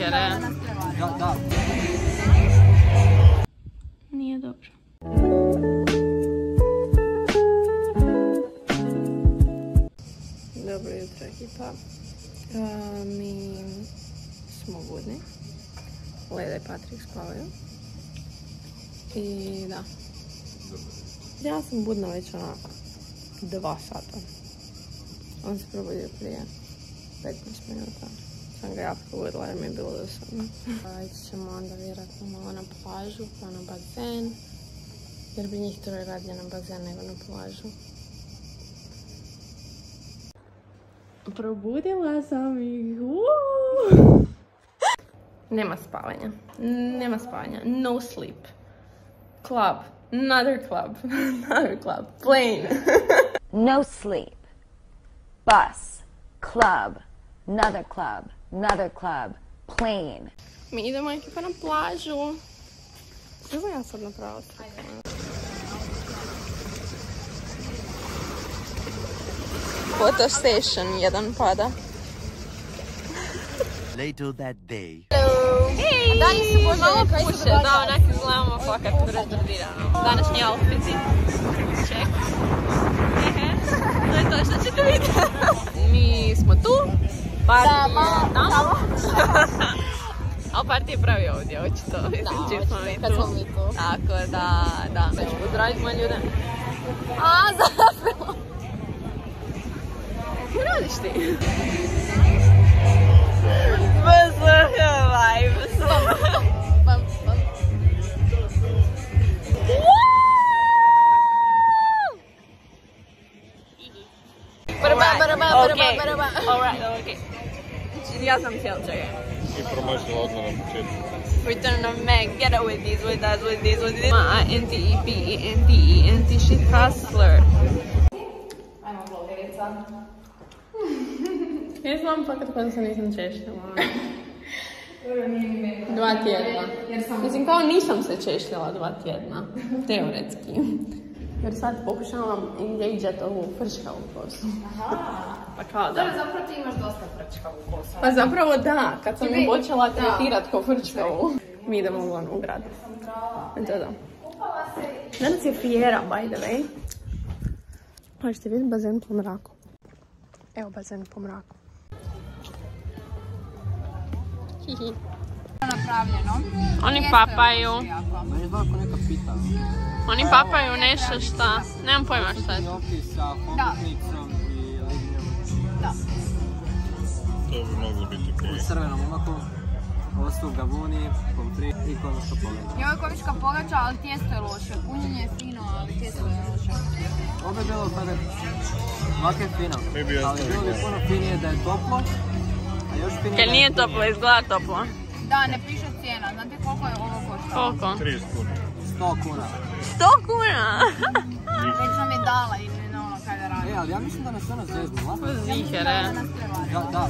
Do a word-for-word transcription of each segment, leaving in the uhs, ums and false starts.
zihere. Da, da. Nije dobro. Dobro jutro, ekipa. Uh, mi smo budni. Leda i Patrik spavaju. I da. Ja sam budna već onako dva sata. On se probudio prije petnaest minuta. Sam ga ja probudila jer mi je bilo dosadno. Ići ćemo onda vjerojatno malo na plažu pa na bazen. Jer bi njih troje radije na bazen nego na plažu. Probudila sam ih. Uuuu. Nema spavanja. Nema spavanja. No sleep. Club. Another club. Another club. Plane. No sleep. Bus. Club. Another club. Another club. Plane. Mi idemo ekipa na plažu. Što ja sad napravila? Photo session jedan pada. Later that day. Hello! Hej! Dani su Bože, malo puše, da, onak izgledamo fakat razdradirano. Današnji outfiti. Ček. To je to što ćete vidjeti. Mi smo tu. Party je tamo. Ali party je pravi ovdje, očito. Da, očito, kad smo mi tu. Tako da, da. Sad ću pozdraviti moje ljude. A, zapravo. Kako radiš ti? B S H vibes. Bam, bam. Alright, okay. Alright, okay. Ja sam htjela čekaj. I promašila odmah na početku. Return of Meg, get it with these, with that, with these, with these. Ma, N T E P, N T E, N T shit hustler. Ajmo, blogerica. Ja znam fakat kada se nisam češljala. Dva tjedna. Mislim, kao nisam se češljala dva tjedna. Teoretski. Jer sad pokušavam engageit ovu frčkavu kosu. Aha. Pa kao da. Dobro, zapravo ti imaš dosta frčkavu kosu. Pa zapravo da, kad sam ju počela tretirat ko frčkavu. Mi idemo u grad. To da. Danas je Fiera, by the way. Možete vidjeti bazen po mraku. Evo bazen po mraku. Hihi. Napravljeno. Oni papaju. Meni je ovako neka pita. Oni papaju nešto šta, nemam pojma šta je to. Sa hobotnicom i lignjom. Da. To bi moglo biti prije. U crvenom omaku. Ovo su gavuni, pompri i konjska pogača. I ovo je konjska pogača, ali tijesto je loše. Punjenje je fino, ali tijesto je loše. Ovo je bilo kada ovako je fino. Mi bi ali bilo bi puno finije da je toplo. A još finije Jer nije toplo, izgleda toplo. Da, ne piše cijena. Znate koliko je ovo koštalo? Koliko? trideset kuna. sto kuna. sto kuna? Već nam je dala i ne ono kada radi. E, ali ja mislim da nas ona zeznula. Zihere. Da, da.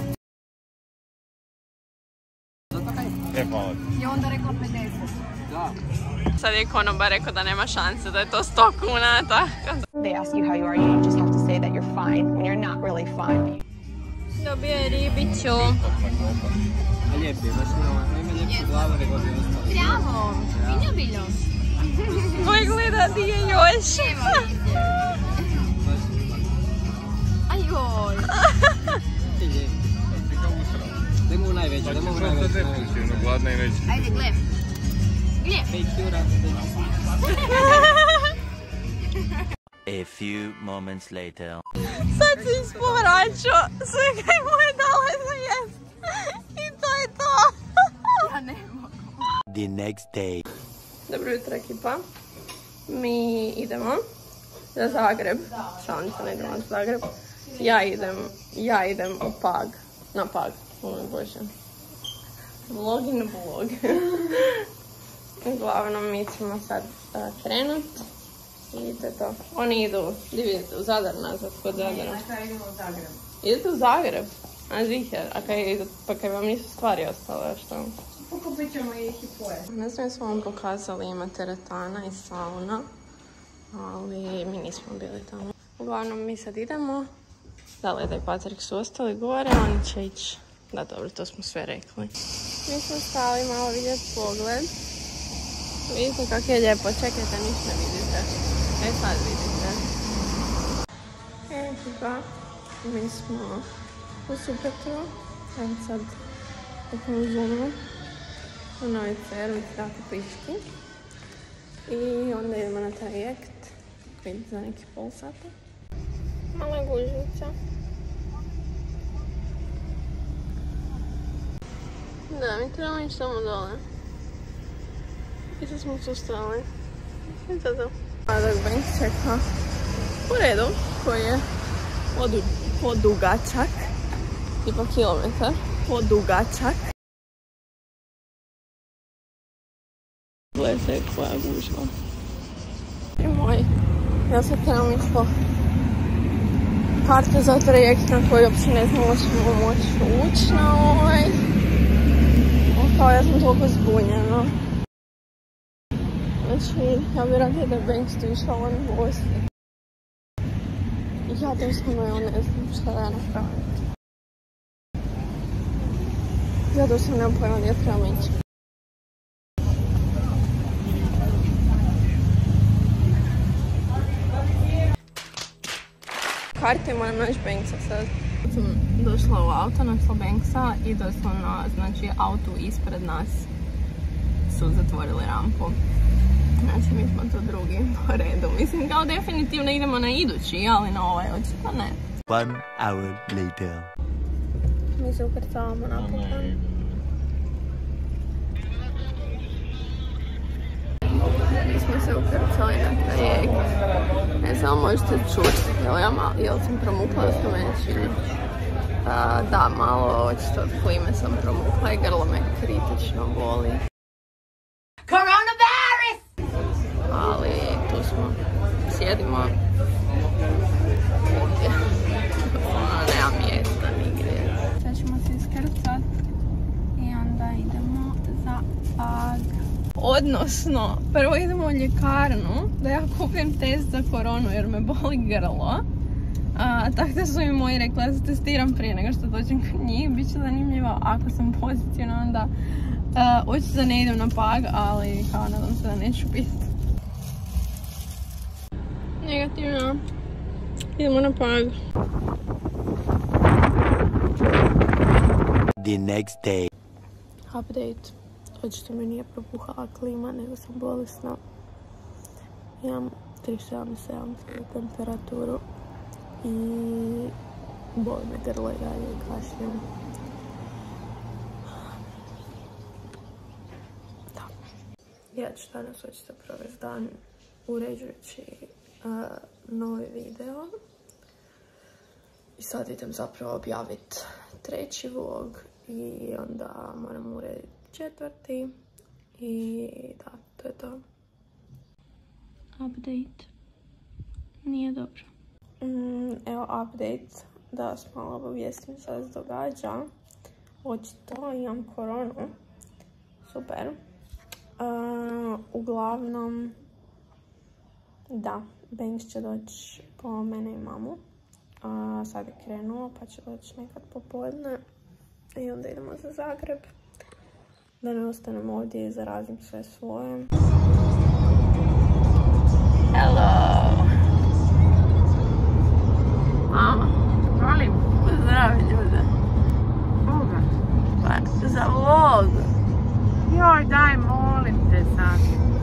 Zato kaj? E, hvala ti. Je onda rekla pedeset. Da. Sad je konobar rekao da nema šanse da je to sto kuna, tako. They ask you how you are, you just have to say that you're fine when you're not really fine. Dobio je ribiću. A lijepi je, baš ima, ima ljepšu glavu nego bi ostalo. Bravo, finja bilo. Moj gleda di je još. Ajoj. Ti lijepi. Ti ga usrao. Dajmo u najveću, dajmo u Pa ćeš najveću. ostati definitivno, gladna i neće. Ajde, gle. Gle. Fake Jura. A few moments later. Sad se ispovraćao sve kaj mu je dala za jest. I to je to. Ja ne mogu. The next day. Dobro jutro, ekipa. Mi idemo za Zagreb. Šanca, ne idemo za Zagreb. Ja idem, ja idem u Pag. Na Pag. O moj Bože. Vlog i na vlog. Uglavnom, mi ćemo sad uh, krenut. I to je to. Oni idu, gdje vidite, u Zadar nazad, kod Zadara. Ne, šta idemo u Zagreb. Idete u Zagreb? A ziher, a kaj, pa kaj vam nisu stvari ostale, što? Pokupit ćemo ih i pojesti. Ne znam smo vam pokazali, ima teretana i sauna, ali mi nismo bili tamo. Uglavnom, mi sad idemo. Da, Leda i Patrik su ostali gore, oni će ići Da, dobro, to smo sve rekli. Mi smo stali malo vidjeti pogled. Vidite kako je lijepo, čekajte, ništa ne vidite. E sad vidite. Evo ga, mi smo u Supetru. Evo sad u konzumu. U Novi Cervici, tako piški. I onda idemo na trajekt. Vidite za neki pol sata. Mala gužvica. Da, mi trebamo ići tamo dole. I sad smo tu stali. I to to. A dok Tenks čeka u redu, koji je podu, podugačak. Tipa kilometar. Podugačak. Gledajte koja gužva. I moj. Ja sad trebam ići po karte za trajekt na koji uopće ne znamo da ćemo moći ući na ovaj. Kao ja sam toliko zbunjena. Znači, ja bi radila da je Tenks tu išla on u gosti. I ja doslovno ja ne znam šta da ja napravim. Ja doslovno nemam pojma gdje trebam ići. Karte moram naći Tenksa sad. Sam došla u auto, našla Tenksa i doslovno, znači, auto ispred nas su zatvorili rampu. Znači, mi smo to drugi po redu. Mislim, kao definitivno idemo na idući, ali na ovaj očito ne. One hour later. Mi se ukrcavamo napokon. Mi smo se ukrcali na trajekt. Ne znam, možete čuti, jel, ja mal, jel sam promukla da smo meni čini? Uh, da, malo očito od klime sam promukla i grlo me kritično boli. Coronavirus! Ali tu smo, sjedimo. Ovdje. Ono, nema mjesta nigdje. Sad ćemo se iskrcat i onda idemo za Pag. Odnosno, prvo idemo u ljekarnu da ja kupim test za koronu jer me boli grlo. A, tako da su mi moji rekli da se testiram prije nego što dođem kod njih. Biće zanimljivo ako sam pozitivna, onda uh, očito da ne idem na Pag, ali kao nadam se da neću biti. Negativno. Idemo na Pag. The next day. Update. Očito mi nije propuhala klima, nego sam bolesna. Imam tri sedam sedam temperaturu i boli me grlo i dalje i kašljem. Da. Ja ću danas očito provesti dan uređujući uh, novi video. I sad idem zapravo objaviti treći vlog i onda moram urediti četvrti i da, to je to. Update. Nije dobro. Mm, evo update, da vas malo obavijestim šta se događa. Očito imam koronu. Super. Uh, uglavnom, da, Tenks će doći po mene i mamu. Uh, sad je krenuo pa će doći nekad popodne i onda idemo za Zagreb. Da ne ostanem ovdje i zarazim sve svoje. Hello! Mama, molim, pozdravi ljude. Koga? Pa, za vlog. Joj, daj, molim te sad.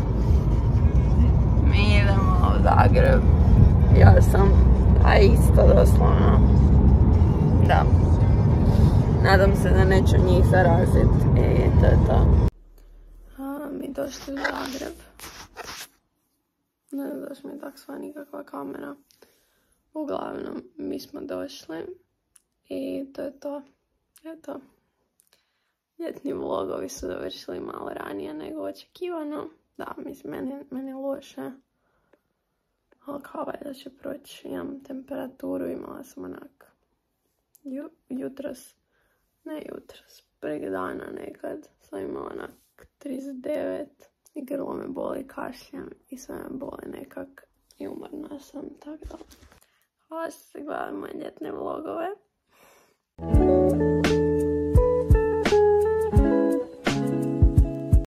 Mi idemo u Zagreb. Ja sam, a isto doslovno. Da. Nadam se da neću njih zaraziti i to je to. A, mi došli u Zagreb. Ne znam zašto mi je tak sva nikakva kamera. Uglavnom, mi smo došli i to je to. Eto. Ljetni vlogovi su završili malo ranije nego očekivano. Da, mislim, meni, meni je loše. Ali kao valjda će proći. Imam temperaturu, imala sam onak ju, jutros. Ne jutros, prije dana nekad sam imala onak trideset devet i grlo me boli, kašljem i sve me boli nekak i umorna sam, tako da. Hvala što ste gledali moje ljetne vlogove.